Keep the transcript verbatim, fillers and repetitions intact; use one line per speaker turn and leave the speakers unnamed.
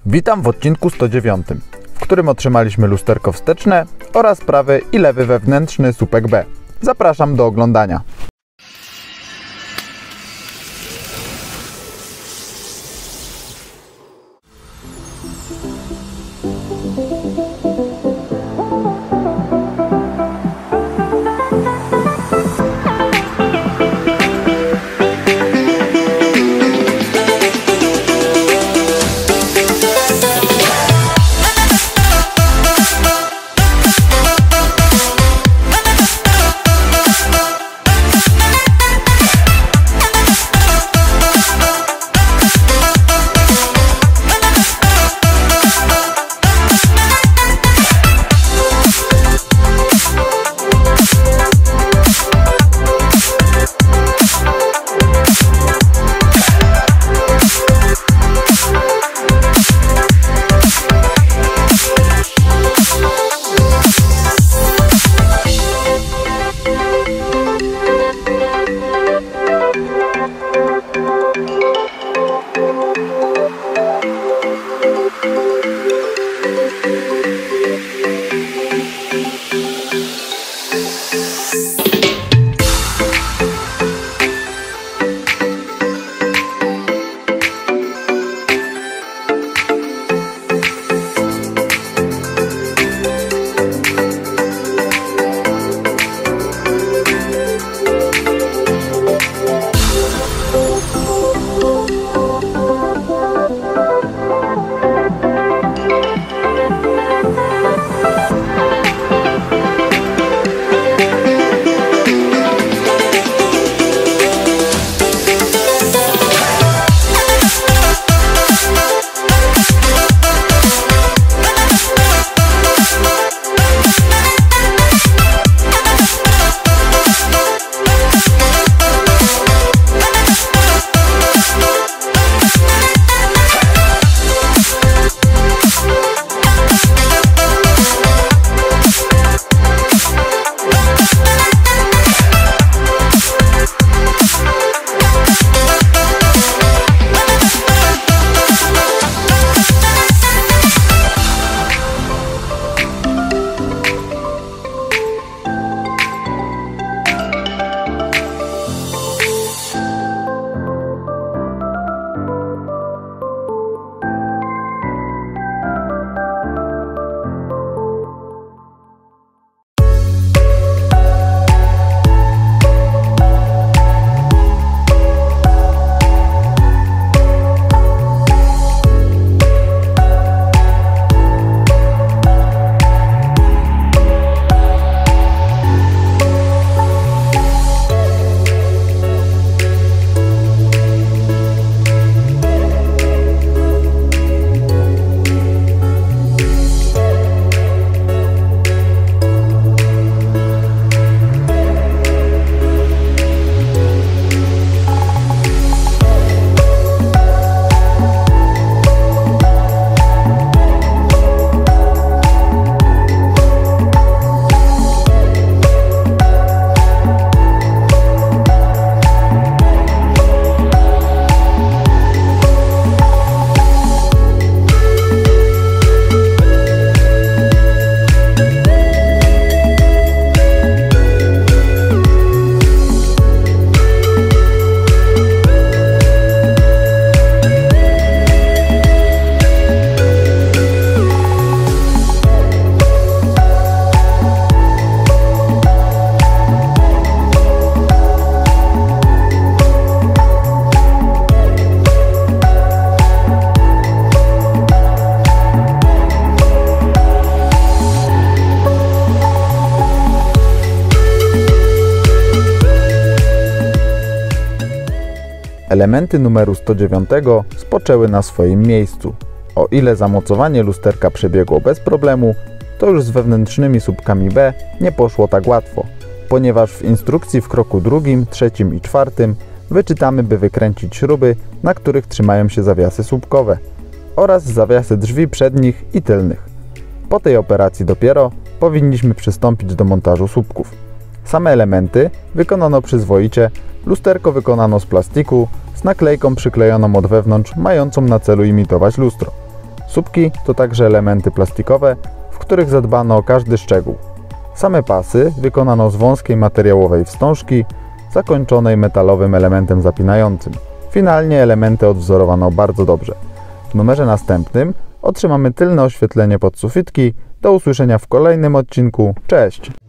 Witam w odcinku sto dziewiątym, w którym otrzymaliśmy lusterko wsteczne oraz prawy i lewy wewnętrzny słupek B. Zapraszam do oglądania. Elementy numeru sto dziewięć spoczęły na swoim miejscu. O ile zamocowanie lusterka przebiegło bez problemu, to już z wewnętrznymi słupkami B nie poszło tak łatwo, ponieważ w instrukcji w kroku drugim, trzecim i czwartym wyczytamy, by wykręcić śruby, na których trzymają się zawiasy słupkowe oraz zawiasy drzwi przednich i tylnych. Po tej operacji dopiero powinniśmy przystąpić do montażu słupków. Same elementy wykonano przyzwoicie, lusterko wykonano z plastiku z naklejką przyklejoną od wewnątrz, mającą na celu imitować lustro. Słupki to także elementy plastikowe, w których zadbano o każdy szczegół. Same pasy wykonano z wąskiej materiałowej wstążki, zakończonej metalowym elementem zapinającym. Finalnie elementy odwzorowano bardzo dobrze. W numerze następnym otrzymamy tylne oświetlenie podsufitki. Do usłyszenia w kolejnym odcinku. Cześć!